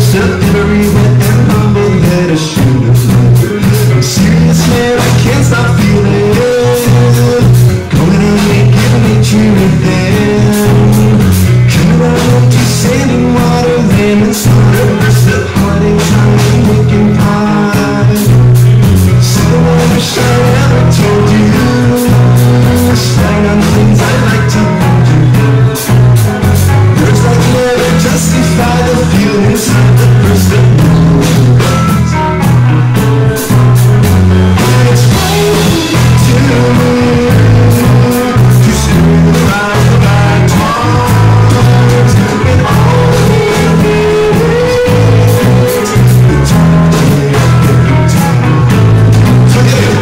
burst of every wet and humble that I should have loved. I'm serious, man, I can't stop feeling going on naked nature with them. Coming out to sand and water, land and slaughter, burst of heartache, tongue and wicked pie. Something I wish I ever told you, slide on things I'd like to hold you. Words like never justify the feelings of the burst of words. And it's right to me to scream about my tones and all the time every time. So get it.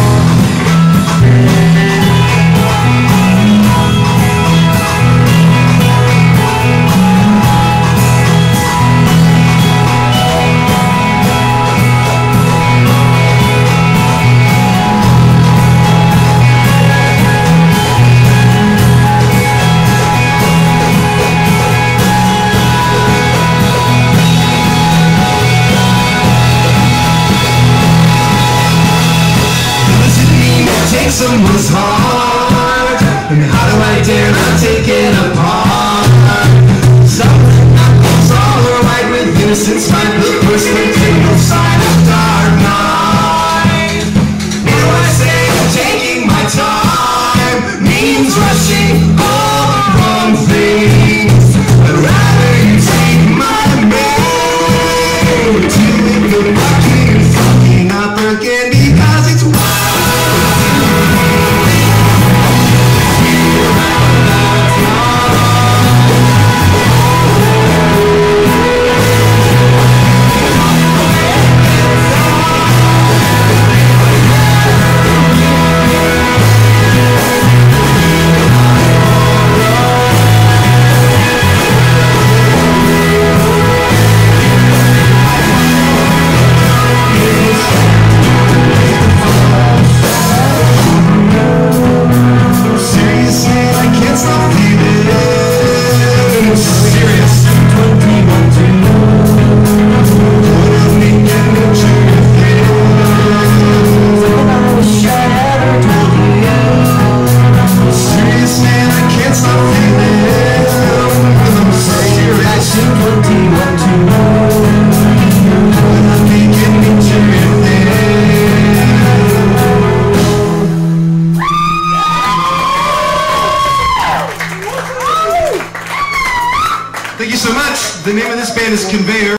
Someone's heart, and how do I dare not take it apart? Something that feels alright with innocence might the first continual sign of dark night. What do I say? Taking my time means rushing all the wrong things. I'd rather you take my name to leave the fucking and fucking up again because it's Thank you so much. The name of this band is Conveyor.